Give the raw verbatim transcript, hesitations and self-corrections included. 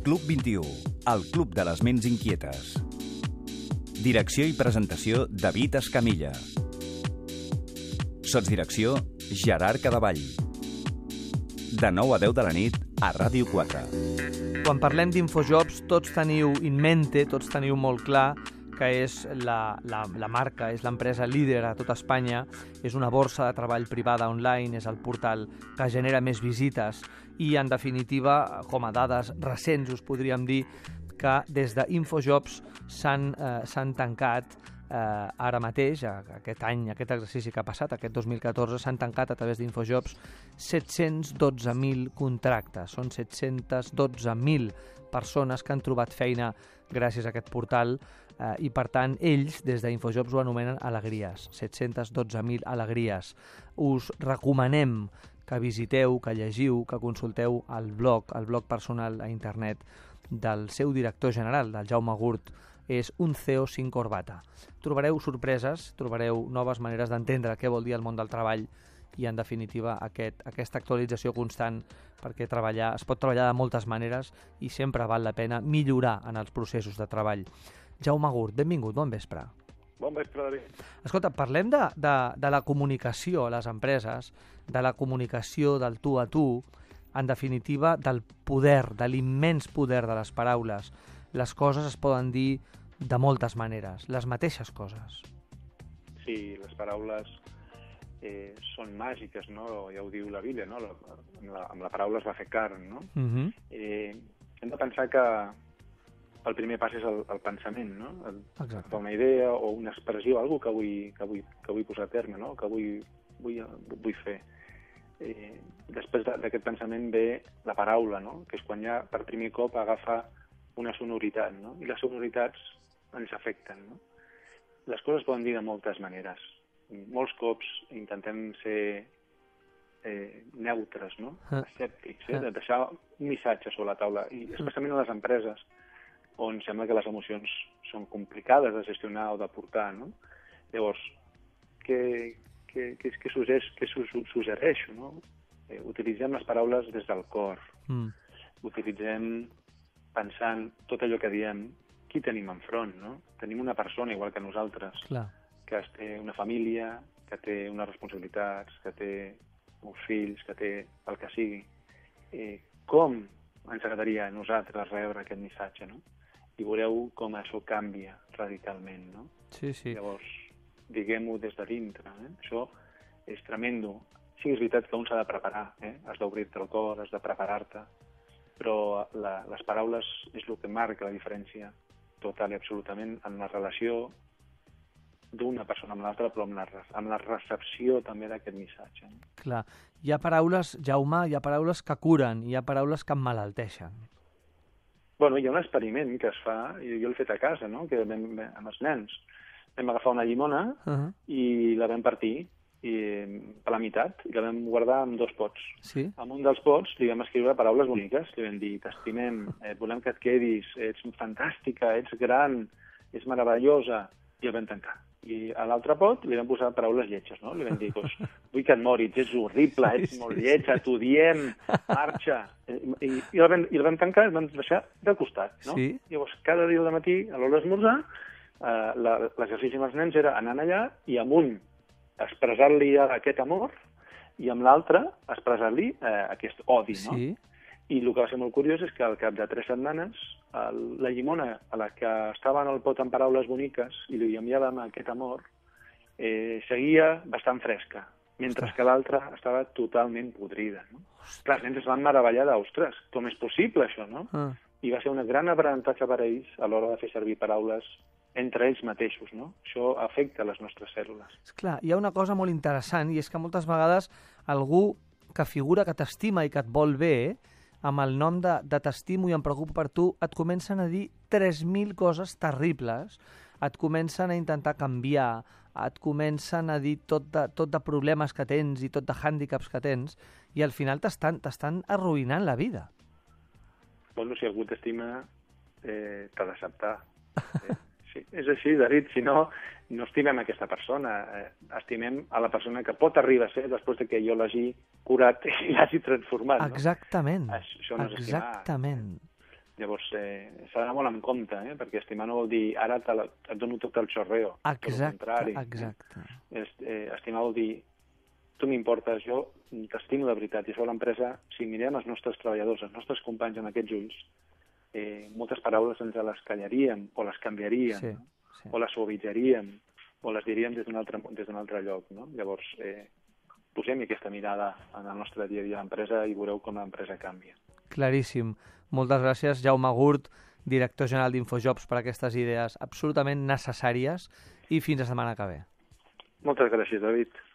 Club vint-i-u, el club de les ments inquietes. Direcció i presentació, David Escamilla. Sotsdirecció, Gerard Cadavall. De nou a deu de la nit, a Ràdio quatre. Quan parlem d'Infojobs, tots teniu in mente, tots teniu molt clar que és la, la, la marca, és l'empresa líder a tota Espanya, és una borsa de treball privada online, és el portal que genera més visites i, en definitiva, com a dades recents, us podríem dir que des d'Infojobs s'han eh, s'han tancat eh, ara mateix, aquest any, aquest exercici que ha passat, aquest dos mil catorze, s'han tancat a través d'Infojobs set-cents dotze mil contractes. Són set-cents dotze mil persones que han trobat feina gràcies a aquest portal eh, i, per tant, ells, des d'Infojobs, ho anomenen alegries. set-cents dotze mil alegries. Us recomanem que visiteu, que llegiu, que consulteu el blog, el blog personal a internet del seu director general, del Jaume Gurt. És un C E O sin corbata. Trobareu sorpreses, trobareu noves maneres d'entendre què vol dir el món del treball i, en definitiva, aquest, aquesta actualització constant, perquè treballar, es pot treballar de moltes maneres i sempre val la pena millorar en els processos de treball. Jaume Gurt, benvingut, bon vespre. Bon vespre, David. Escolta, parlem de, de, de la comunicació a les empreses, de la comunicació del tu a tu, en definitiva, del poder, de l'immens poder de les paraules. Les coses es poden dir de moltes maneres, les mateixes coses. Sí, les paraules eh, són màgiques, no? Ja ho diu la Bíblia, no? La, amb, la, amb la paraula es va fer carn, no? Uh-huh. eh, hem de pensar que el primer pas és el, el pensament, no? El, Exacte. una idea o una expressió, alguna que vull, que vull, que vull posar a terme, no? Que vull, vull, vull fer. Eh, després d'aquest pensament ve la paraula, no? Que és quan ja per primer cop agafa una sonoritat, no? I les sonoritats ens afecten, no? Les coses poden dir de moltes maneres. Molts cops intentem ser eh, neutres, no? Ah. Escèptics, eh? De deixar un missatge sobre la taula, i especialment a les empreses, on sembla que les emocions són complicades de gestionar o de portar, no? Llavors, què, què, què, què, suggereix, què suggereixo, no? Eh, utilitzem les paraules des del cor. Mm. Utilitzem pensant tot allò que diem, qui tenim enfront, no? Tenim una persona igual que nosaltres, Clar. que té una família, que té unes responsabilitats, que té uns fills, que té el que sigui. Eh, com ens agradaria a nosaltres rebre aquest missatge, no? I veureu com això canvia radicalment, no? Sí, sí. Llavors, diguem-ho des de dintre, eh? Això és tremendo. Sí, és veritat que un s'ha de preparar, eh? Has d'obrir-te el cor, has de preparar-te, però la, les paraules és el que marca la diferència total i absolutament en la relació d'una persona amb l'altra, però amb la, amb la recepció també d'aquest missatge. Clar. Hi ha paraules, Jaume, hi ha paraules que curen, hi ha paraules que emmalalteixen. Bueno, hi ha un experiment que es fa, i jo l'he fet a casa, no? Que vam, amb els nens. Vam agafar una llimona uh-huh. i la vam partir i, per la meitat, i la vam guardar en dos pots. Sí? En un dels pots li vam escriure paraules boniques, li vam dir, t'estimem, eh, volem que et quedis, ets fantàstica, ets gran, ets meravellosa, i el vam tancar. I a l'altre pot li vam posar paraules lletges, no? Li vam dir, doncs, vull que et moris, ets horrible, ets sí, molt lletja, t'ho diem, marxa. I, i, i, el vam, I el vam tancar i el vam deixar de costat, no? Sí? Llavors, cada dia de matí, a l'hora d'esmorzar, eh, l'exercici amb els nens era anar allà i amb un expressar-li aquest amor i amb l'altre expressar-li eh, aquest odi, no? Sí. I el que va ser molt curiós és que al cap de tres setmanes el, la llimona a la que estava en el pot amb paraules boniques i li enviàvem aquest amor eh, seguia bastant fresca, mentre Ostres. que l'altra estava totalment podrida, no? Clar, els nens es van meravellar d'ostres, com és possible això, no? Ah. I va ser un gran aprenentatge per a ells a l'hora de fer servir paraules entre ells mateixos, no? Això afecta les nostres cèl·lules. Esclar, hi ha una cosa molt interessant, i és que moltes vegades algú que figura que t'estima i que et vol bé, amb el nom de, de t'estimo i em preocupo per tu, et comencen a dir tres mil coses terribles, et comencen a intentar canviar, et comencen a dir tot de, tot de problemes que tens i tot de hàndicaps que tens, i al final t'estan t'estan arruïnant la vida. Bueno, si algú t'estima, eh, t'ha d'acceptar. Eh, sí, és així, David, si no, no estimem aquesta persona, eh, estimem a la persona que pot arribar a ser després de que jo l'hagi curat i l'hagi transformat. Exactament, no? Això no és exactament. estimar. Llavors, eh, s'ha d'anar molt en compte, eh? Perquè estimar no vol dir ara te la, et dono tot el xorreo. Exacte, exacte. Eh? Eh, estimar vol dir tu m'importes, jo t'estimo de veritat, i això l'empresa, si mirem els nostres treballadors, els nostres companys amb aquests ulls, eh, moltes paraules ens les callaríem o les canviaríem, sí, no? sí. O les suavitzaríem o les diríem des d'un altre, des d'un altre lloc, no? Llavors, eh, posem aquesta mirada en el nostre dia a dia a l'empresa i veureu com l'empresa canvia. Claríssim. Moltes gràcies, Jaume Gurt, director general d'Infojobs, per aquestes idees absolutament necessàries, i fins la setmana que ve. Moltes gràcies, David.